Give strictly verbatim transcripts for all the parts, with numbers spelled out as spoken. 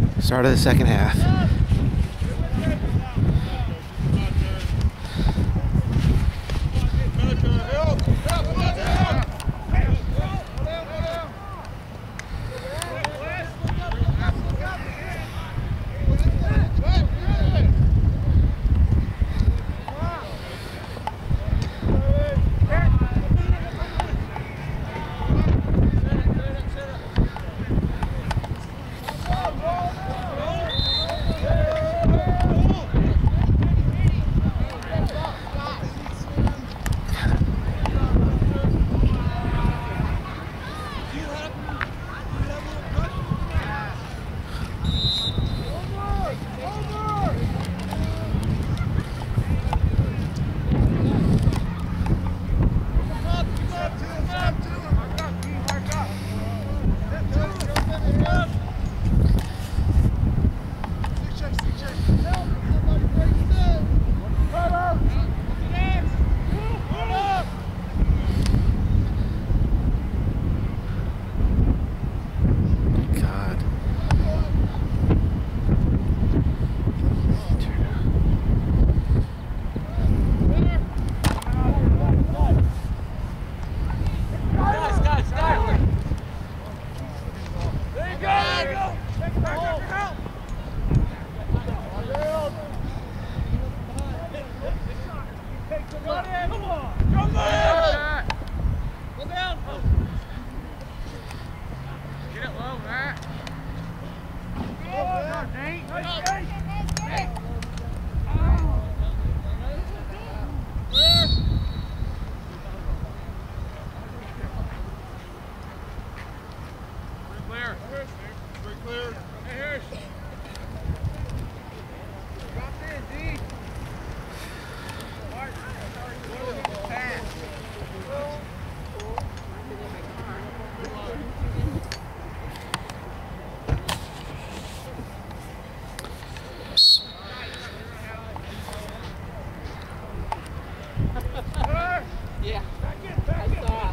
Start of the second half. Yeah, I saw.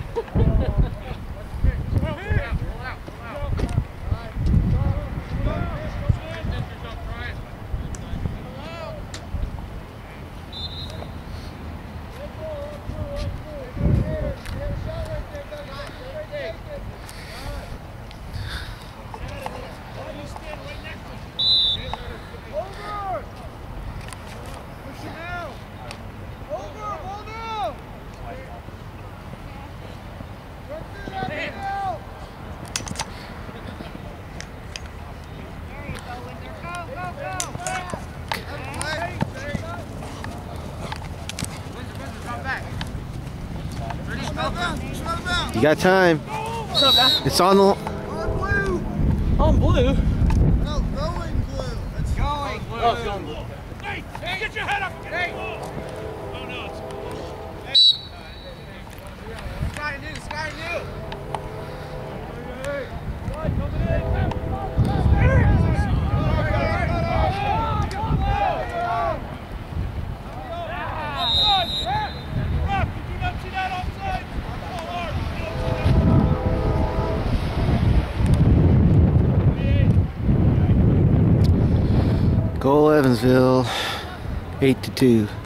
You got time. What's up, man? It's on the. On blue. On blue? No, going blue. It's going blue. Oh, it's going blue. Hey, hey, get your head up. Hey. Oh no, it's. Sky new, sky new. Goal Evansville, eight to two.